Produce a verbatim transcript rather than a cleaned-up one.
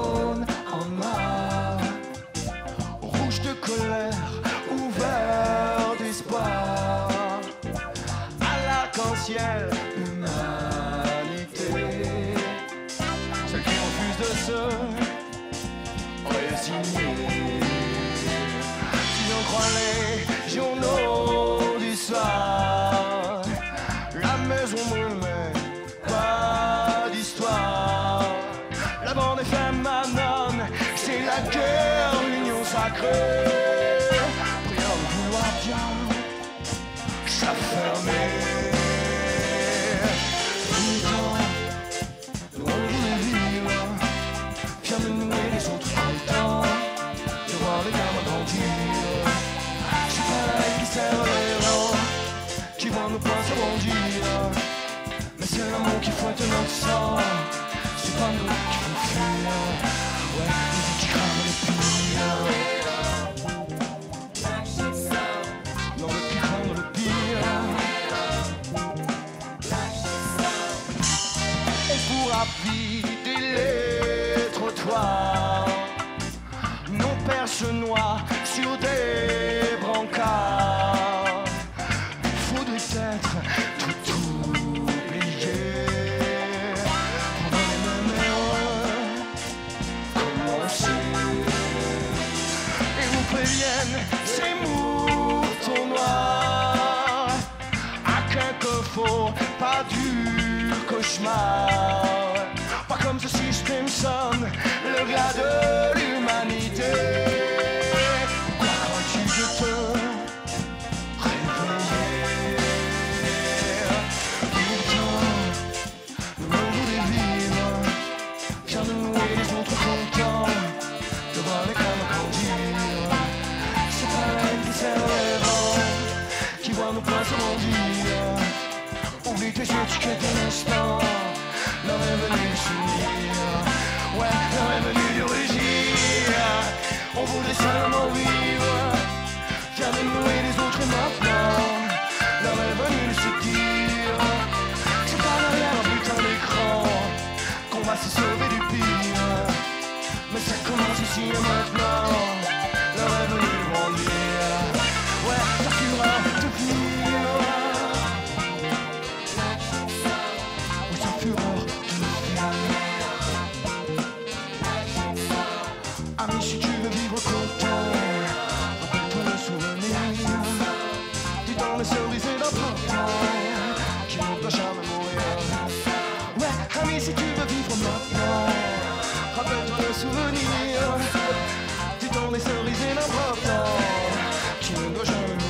jaune en noir, rouge de colère ou vert d'espoir, à l'arc-en-ciel, humanité, celle qui refuse de se résigner. Si l'on croit les journaux du soir, la maison brûle mais pas d'histoire. La bande F M annonce, c'est la guerre, l'union sacrée. Prière de vouloir bien s'affermer. Pourtant, nous on voulait vivre, fiers de nous et les autres contents de voir les gamins grandir. C'est pas la haine qui sert les rangs, qui voit nos poings s'arrondir. Mais c'est l'amour qui fouette notre sang, c'est pas nous qui font fuir. Ouais, les vies qui crament les pires. Non, le qui craindre le pire. Et pour rapider les trottoirs, nos pères se noient sur des brancards. Il faudrait être tout oublié, prendre les mêmes erreurs, commencer. Et vous préviennent ces moutons noirs, à quelque faux, pas du cauchemar. Pas comme ce système sonne le glas de l'humanité. Pourquoi crois-tu de te réveiller? Pourtant, nous on voulait vivre, fiers de nous et les autres contents de voir les gamins grandir. C'est pas la haine qui sert les rangs, qui voit nos poings s'arrondir. Oublie tes étiquettes un instant, l'heure est venue du souvenir. Ouais, l'heure est venue du rugir. On voudrait seulement vivre, fiers de nous et les autres maintenant. L'heure est venue de se dire, c'est pas derrière un putain d'écran qu'on va se sauver du pire. Mais ça commence ici et maintenant. L'heure est venue de grandir. Ouais, ça fureur de vivre. Oui, ça fureur de vivre. Ami, si tu veux vivre content, rappelle-toi le souvenir. Dis dans les cerisiers d'un printemps qui ne doit jamais mourir. Ouais, ami, si tu veux vivre maintenant, rappelle-toi le souvenir. Dis dans les cerisiers d'un printemps qui ne doit jamais mourir.